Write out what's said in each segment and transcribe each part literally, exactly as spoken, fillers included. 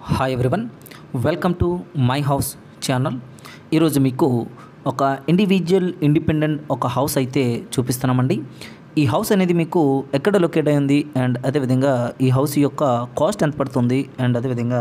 Hi everyone, welcome to my house channel. ఈరోజు మీకు ఒక ఇండివిజువల్ ఇండిపెండెంట్ ఒక హౌస్ అయితే చూపిస్తున్నామండి. ఈ హౌస్ అనేది మీకు ఎక్కడ లొకేట్ అయింది అండ్ అదేవిధంగా ఈ హౌస్ యొక్క కాస్ట్ ఎంత పడుతుంది అండ్ అదేవిధంగా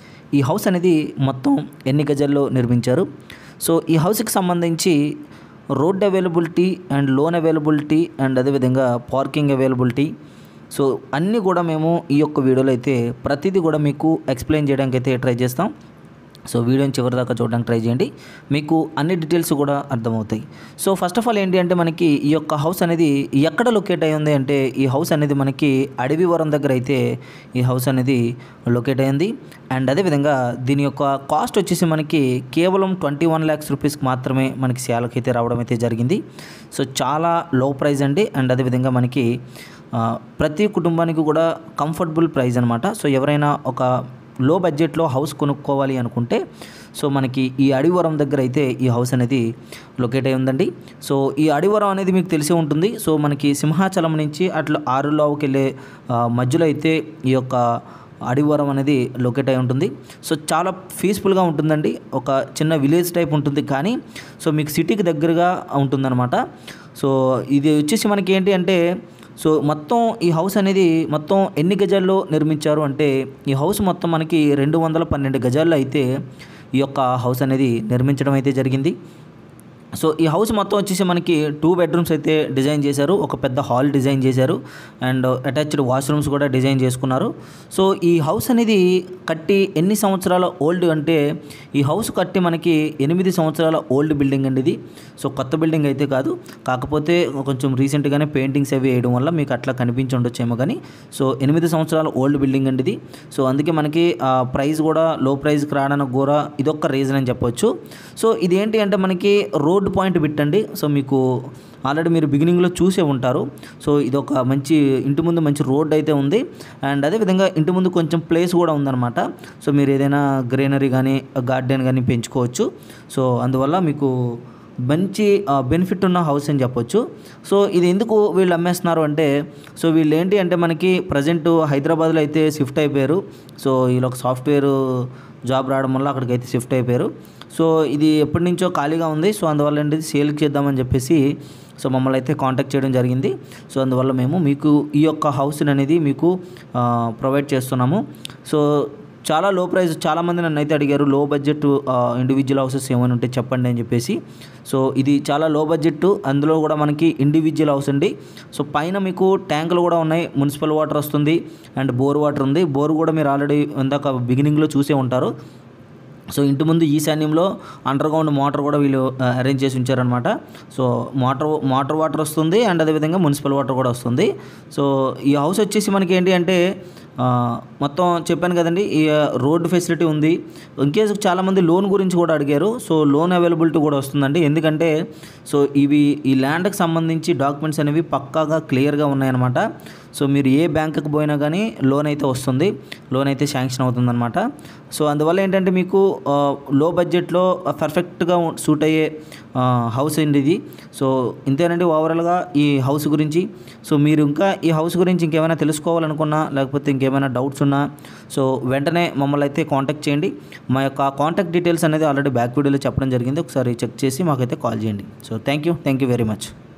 ఈ హౌస్ అనేది మొత్తం ఎన్ని గజాల్లో నిర్మించారు. సో ఈ హౌస్కి సంబంధించి road availability and loan availability and అదేవిధంగా పార్కింగ్ అవైలబిలిటీ, సో అన్నీ కూడా మేము ఈ యొక్క వీడియోలో అయితే ప్రతిదీ కూడా మీకు ఎక్స్ప్లెయిన్ చేయడానికి అయితే ట్రై చేస్తాం. సో వీడియోని చివరి దాకా చూడడానికి ట్రై చేయండి, మీకు అన్ని డీటెయిల్స్ కూడా అర్థమవుతాయి. సో ఫస్ట్ ఆఫ్ ఆల్ ఏంటి అంటే మనకి ఈ యొక్క హౌస్ అనేది ఎక్కడ లొకేట్ అయి ఉంది అంటే ఈ హౌస్ అనేది మనకి అడవివరం దగ్గర అయితే ఈ హౌస్ అనేది లొకేట్ అయింది. అండ్ అదేవిధంగా దీని యొక్క కాస్ట్ వచ్చేసి మనకి కేవలం ట్వంటీ వన్ ల్యాక్స్ రూపీస్కి మాత్రమే మనకి సేల్కి అయితే రావడం అయితే జరిగింది. సో చాలా లో ప్రైస్ అండి. అండ్ అదేవిధంగా మనకి ప్రతి కుటుంబానికి కూడా కంఫర్టబుల్ ప్రైస్ అనమాట. సో ఎవరైనా ఒక లో బడ్జెట్లో హౌస్ కొనుక్కోవాలి అనుకుంటే సో మనకి ఈ అడివరం దగ్గర అయితే ఈ హౌస్ అనేది లొకేట్ అయి ఉందండి. సో ఈ అడివరం అనేది మీకు తెలిసే ఉంటుంది. సో మనకి సింహాచలం నుంచి అట్లా ఆరులోకి వెళ్ళే మధ్యలో అయితే ఈ యొక్క అడివరం అనేది లొకేట్ అయి ఉంటుంది. సో చాలా పీస్ఫుల్గా ఉంటుందండి. ఒక చిన్న విలేజ్ టైప్ ఉంటుంది, కానీ సో మీకు సిటీకి దగ్గరగా ఉంటుందన్నమాట. సో ఇది వచ్చేసి మనకి ఏంటి అంటే సో మొత్తం ఈ హౌస్ అనేది మొత్తం ఎన్ని గజాల్లో నిర్మించారు అంటే ఈ హౌస్ మొత్తం మనకి రెండు వందల పన్నెండు గజాల్లో అయితే ఈ యొక్క హౌస్ అనేది నిర్మించడం అయితే జరిగింది. సో ఈ హౌస్ మొత్తం వచ్చేసి మనకి టూ బెడ్రూమ్స్ అయితే డిజైన్ చేశారు, ఒక పెద్ద హాల్ డిజైన్ చేశారు అండ్ అటాచ్డ్ వాష్రూమ్స్ కూడా డిజైన్ చేసుకున్నారు. సో ఈ హౌస్ అనేది కట్టి ఎన్ని సంవత్సరాల ఓల్డ్ అంటే ఈ హౌస్ కట్టి మనకి ఎనిమిది సంవత్సరాల ఓల్డ్ బిల్డింగ్ అండి ఇది. సో కొత్త బిల్డింగ్ అయితే కాదు, కాకపోతే కొంచెం రీసెంట్గానే పెయింటింగ్స్ అవి వేయడం వల్ల మీకు అట్లా కనిపించి ఉండొచ్చేమో, కానీ సో ఎనిమిది సంవత్సరాల ఓల్డ్ బిల్డింగ్ అండి ఇది. సో అందుకే మనకి ప్రైస్ కూడా లో ప్రైస్కి రావడానికి కూడా ఇదొక రీజన్ అని చెప్పొచ్చు. సో ఇది ఏంటి అంటే మనకి రోడ్ పాయింట్ పెట్టండి. సో మీకు ఆల్రెడీ మీరు బిగినింగ్లో చూసే ఉంటారు. సో ఇది ఒక మంచి ఇంటి ముందు మంచి రోడ్ అయితే ఉంది అండ్ అదేవిధంగా ఇంటి ముందు కొంచెం ప్లేస్ కూడా ఉందన్నమాట. సో మీరు ఏదైనా గ్రీనరీ కానీ గార్డెన్ కానీ పెంచుకోవచ్చు. సో అందువల్ల మీకు మంచి బెనిఫిట్ ఉన్న హౌస్ అని చెప్పొచ్చు. సో ఇది ఎందుకు వీళ్ళు అమ్మేస్తున్నారు అంటే సో వీళ్ళు ఏంటి అంటే మనకి ప్రజెంట్ హైదరాబాద్లో అయితే షిఫ్ట్ అయిపోయారు. సో వీళ్ళు ఒక సాఫ్ట్వేర్ జాబ్ రావడం వల్ల అక్కడికి అయితే షిఫ్ట్ అయిపోయారు. సో ఇది ఎప్పటి నుంచో ఖాళీగా ఉంది. సో అందువల్ల ఏంటి సేల్కి చేద్దామని చెప్పేసి సో మమ్మల్ని అయితే కాంటాక్ట్ చేయడం జరిగింది. సో అందువల్ల మేము మీకు ఈ యొక్క హౌస్ని అనేది మీకు ప్రొవైడ్ చేస్తున్నాము. సో చాలా లో ప్రైస్, చాలామంది నన్ను అయితే అడిగారు లో బడ్జెట్ ఇండివిజువల్ హౌసెస్ ఏమైనా ఉంటే చెప్పండి అని చెప్పేసి. సో ఇది చాలా లో బడ్జెట్, అందులో కూడా మనకి ఇండివిజువల్ హౌస్ అండి. సో పైన మీకు ట్యాంకులు కూడా ఉన్నాయి, మున్సిపల్ వాటర్ వస్తుంది అండ్ బోర్ వాటర్ ఉంది. బోర్ కూడా మీరు ఆల్రెడీ ఇందాక బిగినింగ్లో చూసే ఉంటారు. సో ఇంటి ముందు ఈశాన్యంలో అండర్ గ్రౌండ్ మోటార్ కూడా వీళ్ళు అరేంజ్ చేసి ఉంచారనమాట. సో మోటార్ మోటార్ వాటర్ వస్తుంది అండ్ అదేవిధంగా మున్సిపల్ వాటర్ కూడా వస్తుంది. సో ఈ హౌస్ వచ్చేసి మనకి ఏంటి అంటే మొత్తం చెప్పాను కదండి, ఈ రోడ్ ఫెసిలిటీ ఉంది. ఇన్కేస్ చాలామంది లోన్ గురించి కూడా అడిగారు. సో లోన్ అవైలబిలిటీ కూడా వస్తుందండి. ఎందుకంటే సో ఇవి ఈ ల్యాండ్కి సంబంధించి డాక్యుమెంట్స్ అనేవి పక్కాగా క్లియర్గా ఉన్నాయన్నమాట. సో మీరు ఏ బ్యాంకుకి పోయినా కానీ లోన్ అయితే వస్తుంది, లోన్ అయితే శాంక్షన్ అవుతుందన్నమాట. సో అందువల్ల ఏంటంటే మీకు లో బడ్జెట్లో పర్ఫెక్ట్గా సూట్ అయ్యే హౌస్ అండి ఇది. సో ఇంతేనండి ఓవరాల్గా ఈ హౌస్ గురించి. సో మీరు ఇంకా ఈ హౌస్ గురించి ఇంకేమైనా తెలుసుకోవాలనుకున్నా లేకపోతే ఇంకేమైనా డౌట్స్ ఉన్నా సో వెంటనే మమ్మల్ని అయితే కాంటాక్ట్ చేయండి. మా యొక్క కాంటాక్ట్ డీటెయిల్స్ అనేది ఆల్రెడీ బ్యాక్ వీడియోలో చెప్పడం జరిగింది, ఒకసారి చెక్ చేసి మాకైతే కాల్ చేయండి. So thank you thank you very much.